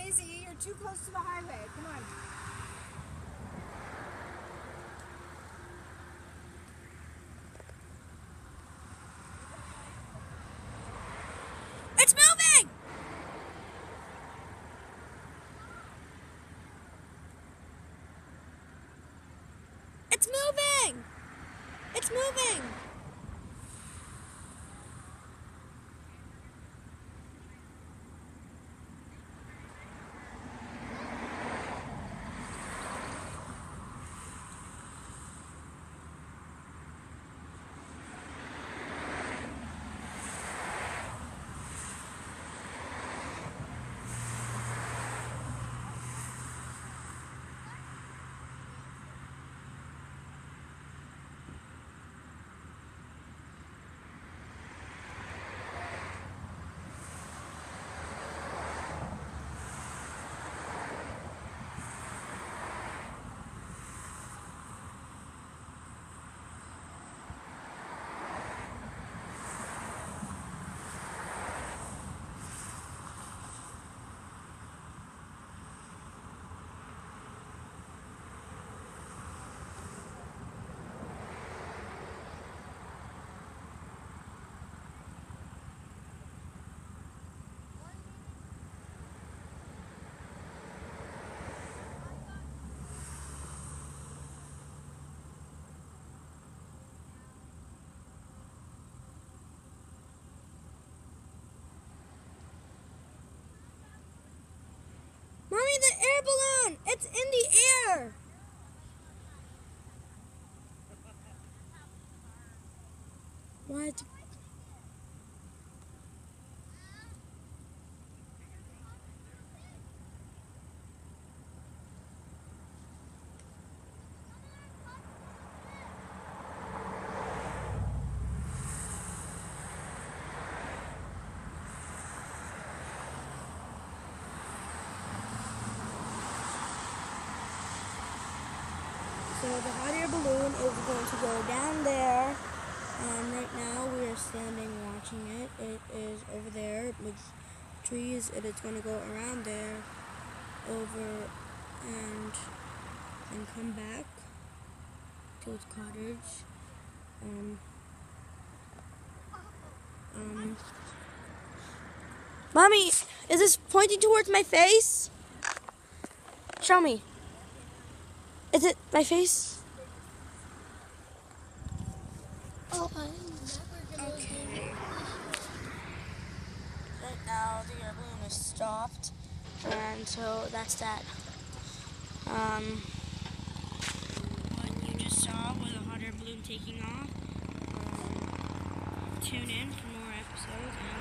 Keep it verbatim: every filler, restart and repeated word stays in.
Izzy, you're too close to the highway. Come on. It's moving! It's moving! It's moving! Mommy, the air balloon! It's in the air! What? So the hot air balloon is going to go down there, and right now we are standing watching it. It is over there with trees, and it's going to go around there, over, and then come back to its cottage. Um, um, Mommy, is this pointing towards my face? Show me. Is it my face? Oh, okay. Right now the air balloon is stopped, and so that's that. Um, what you just saw was a hot air balloon taking off. Um, tune in for more episodes. And